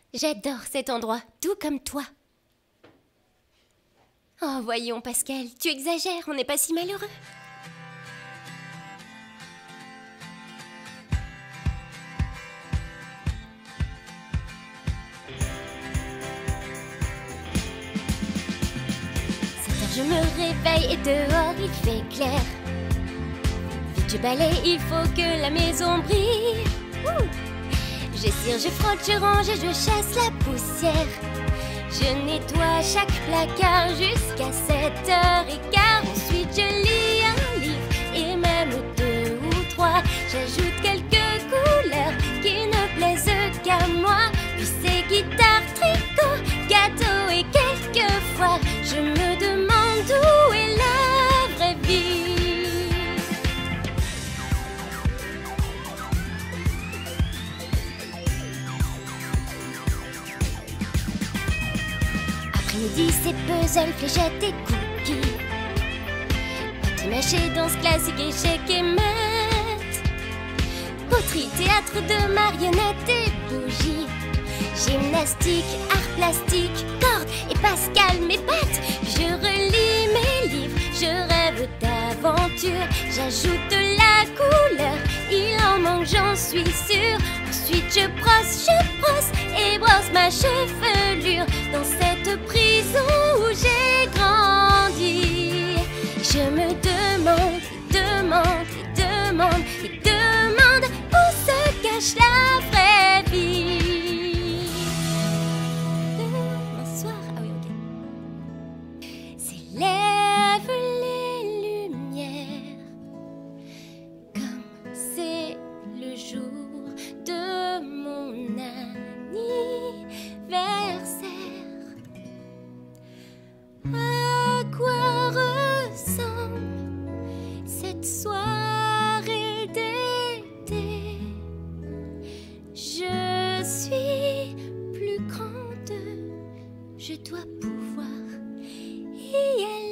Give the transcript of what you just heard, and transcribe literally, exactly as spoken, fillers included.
J'adore cet endroit, tout comme toi. Oh, voyons, Pascal, tu exagères, on n'est pas si malheureux. sept heures, je me réveille et dehors il fait clair. Vite je balaye, il faut que la maison brille. Ouh. J'étire, je frotte, je range et je chasse la poussière. Je nettoie chaque placard jusqu'à sept heures quinze. Ensuite je lis un livre et même deux ou trois. J'ajoute quelques couleurs qui ne plaisent qu'à moi. Puis c'est guitare, tricot, gâteau et quelquefois je me demande où est la vraie vie. Après-midi, c'est puzzle, fléchettes et cookies. Papier mâché, danse classique, échecs et maths. Poterie, théâtre de marionnettes et bougies. Gymnastique, art plastique, cordes et Pascal m'épate. Je relis mes livres, je rêve d'aventure. J'ajoute de la couleur, il en manque, j'en suis sûre. Ensuite je brosse, je brosse et brosse ma chevelure. Dans cette prison où j'ai grandi, je me demande, demande, demande, et demande où se cache la vraie vie. Demain soir, ah oui, ok. S'élèvent les lumières, comme c'est le jour de mon anniversaire. À quoi ressemble cette soirée d'été? Je suis plus grande, je dois pouvoir y aller.